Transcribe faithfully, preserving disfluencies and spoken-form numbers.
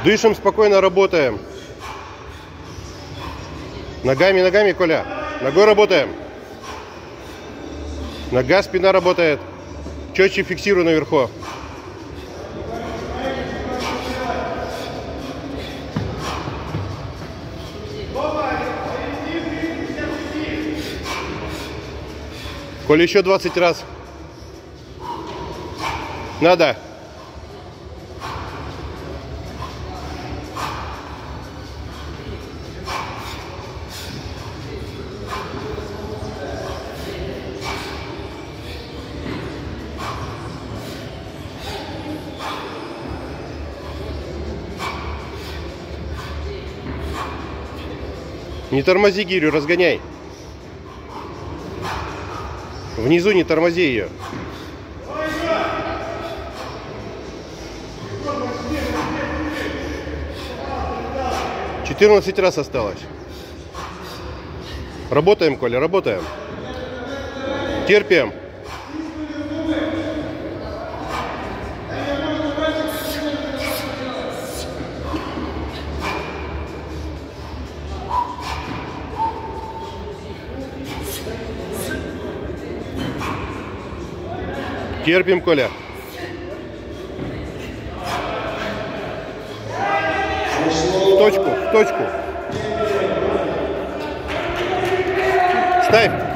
Дышим, спокойно работаем. Ногами, ногами, Коля. Ногой работаем. Нога, спина работает. Четче фиксируй наверху. Коля, еще двадцать раз. Надо. Не тормози гирю, разгоняй. Внизу не тормози ее. четырнадцать раз осталось. Работаем, Коля, работаем. Терпим. Терпим, Коля. В точку, в точку. Ставь.